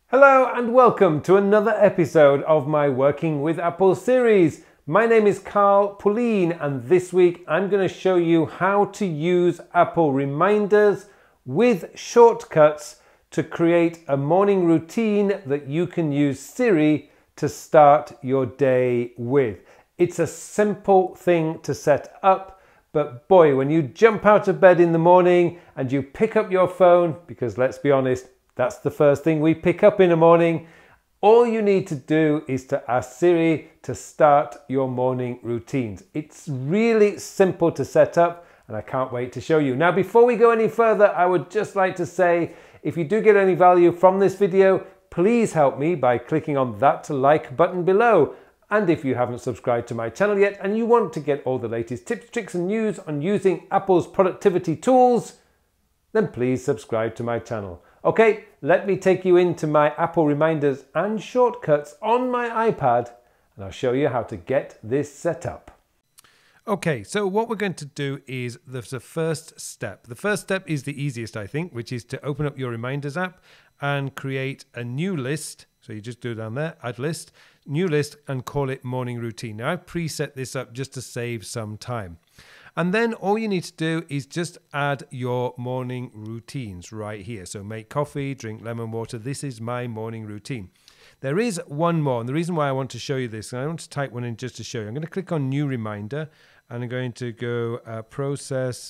Hello and welcome to another episode of my Working with Apple series. My name is Carl Pauline and this week I'm going to show you how to use Apple reminders with shortcuts to create a morning routine that you can use Siri to start your day with. It's a simple thing to set up, but boy, when you jump out of bed in the morning and you pick up your phone, because let's be honest, that's the first thing we pick up in the morning. All you need to do is to ask Siri to start your morning routines. It's really simple to set up and I can't wait to show you. Now, before we go any further, I would just like to say, if you do get any value from this video, please help me by clicking on that like button below. And if you haven't subscribed to my channel yet and you want to get all the latest tips, tricks and news on using Apple's productivity tools, then please subscribe to my channel. Okay, let me take you into my Apple reminders and shortcuts on my iPad and I'll show you how to get this set up. Okay, so what we're going to do is the first step. The first step is the easiest, I think, which is to open up your reminders app and create a new list. So you just do down there, add list, new list, and call it morning routine. Now I've preset this up just to save some time. And then all you need to do is just add your morning routines right here. So make coffee, drink lemon water. This is my morning routine. There is one more, and the reason why I want to show you this, and I want to type one in just to show you. I'm going to click on new reminder, and I'm going to go process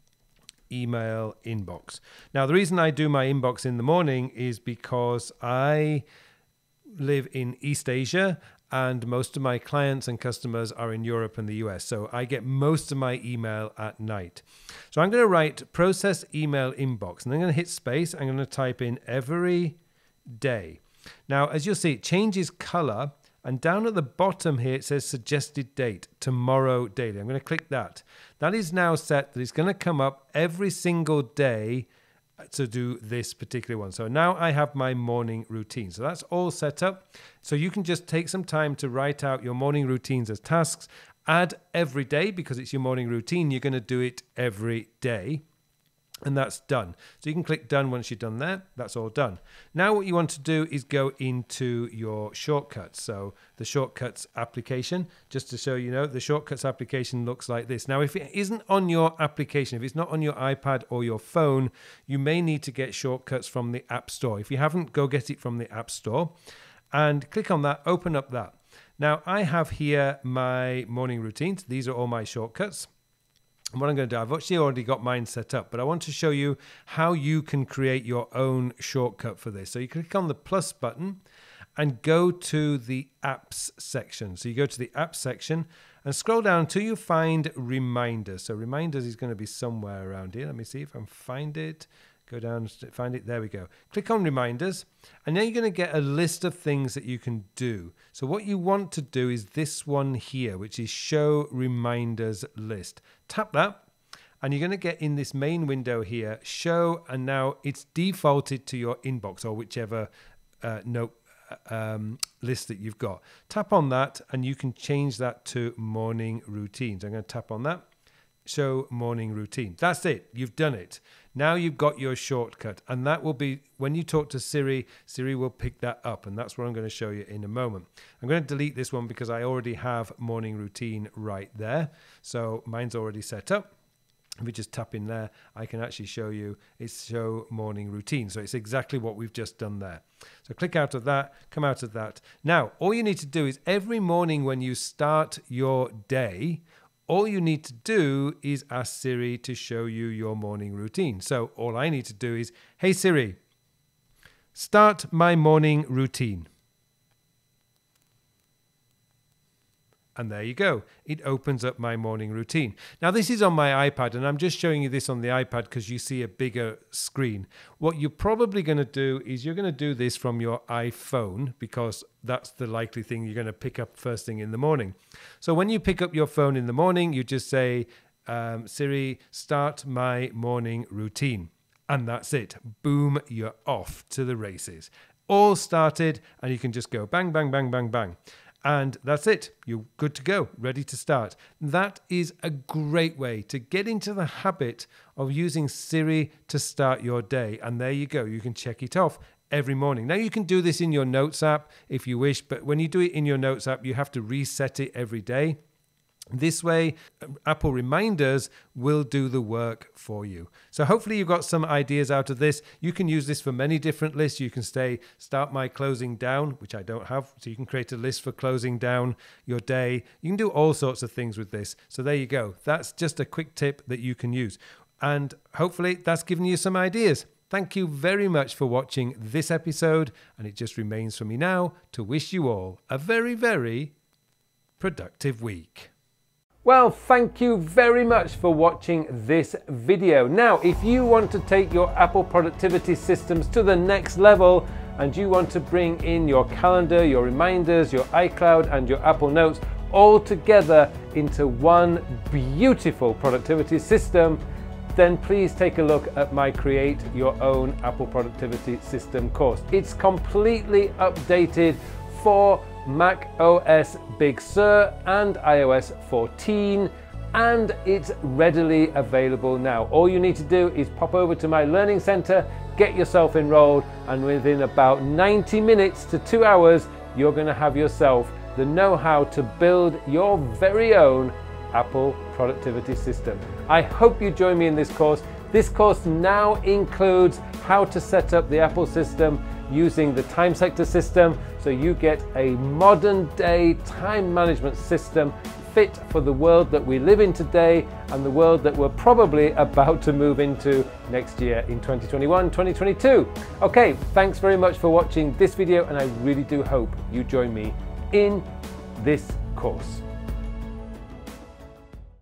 email inbox. Now, the reason I do my inbox in the morning is because I live in East Asia, and most of my clients and customers are in Europe and the US. So I get most of my email at night. So I'm going to write process email inbox and I'm going to hit space. I'm going to type in every day. Now, as you'll see, it changes color and down at the bottom here, it says suggested date, tomorrow daily. I'm going to click that. That is now set that it's going to come up every single day to do this particular one. So now I have my morning routine. So that's all set up. So you can just take some time to write out your morning routines as tasks, add every day because it's your morning routine. You're going to do it every day. And that's done. So you can click done once you're done there. That's all done. Now what you want to do is go into your shortcuts. So the shortcuts application, just to show you know, the shortcuts application looks like this. Now, if it isn't on your application, if it's not on your iPad or your phone, you may need to get shortcuts from the App Store. If you haven't, go get it from the App Store and click on that, open up that. Now I have here my morning routines. These are all my shortcuts. And what I'm going to do, I've actually already got mine set up, but I want to show you how you can create your own shortcut for this. So you click on the plus button and go to the apps section. So you go to the apps section and scroll down until you find reminders. So reminders is going to be somewhere around here. Let me see if I can find it. Go down, find it. There we go. Click on reminders. And now you're going to get a list of things that you can do. So what you want to do is this one here, which is show reminders list. Tap that. And you're going to get in this main window here, show, and now it's defaulted to your inbox or whichever list that you've got. Tap on that and you can change that to morning routines. I'm going to tap on that. Show morning routine. That's it. You've done it. Now you've got your shortcut, and that will be when you talk to Siri, Siri will pick that up, and that's what I'm going to show you in a moment. I'm going to delete this one because I already have morning routine right there. So mine's already set up. If we just tap in there, I can actually show you it's show morning routine. So it's exactly what we've just done there. So click out of that, come out of that. Now, all you need to do is every morning when you start your day, all you need to do is ask Siri to show you your morning routine. So all I need to do is, hey Siri, start my morning routine. And there you go. It opens up my morning routine. Now this is on my iPad and I'm just showing you this on the iPad because you see a bigger screen. What you're probably going to do is you're going to do this from your iPhone because that's the likely thing you're going to pick up first thing in the morning. So when you pick up your phone in the morning, you just say, Siri, start my morning routine. And that's it. Boom, you're off to the races. All started and you can just go bang, bang, bang, bang, bang. And that's it. You're good to go, ready to start. That is a great way to get into the habit of using Siri to start your day. And there you go. You can check it off every morning. Now you can do this in your Notes app if you wish, but when you do it in your Notes app, you have to reset it every day. This way, Apple Reminders will do the work for you. So hopefully you got some ideas out of this. You can use this for many different lists. You can start my closing down, which I don't have. So you can create a list for closing down your day. You can do all sorts of things with this. So there you go. That's just a quick tip that you can use. And hopefully that's given you some ideas. Thank you very much for watching this episode. And it just remains for me now to wish you all a very, very productive week. Well, thank you very much for watching this video. Now, if you want to take your Apple productivity systems to the next level and you want to bring in your calendar, your reminders, your iCloud and your Apple Notes all together into one beautiful productivity system, then please take a look at my Create Your Own Apple Productivity System course. It's completely updated for Mac OS Big Sur and iOS 14, and it's readily available now. All you need to do is pop over to my Learning Center, get yourself enrolled, and within about 90 minutes to 2 hours, you're going to have yourself the know-how to build your very own Apple productivity system. I hope you join me in this course. This course now includes how to set up the Apple system using the time sector system, so you get a modern day time management system fit for the world that we live in today and the world that we're probably about to move into next year in 2021, 2022. Okay, thanks very much for watching this video, and I really do hope you join me in this course.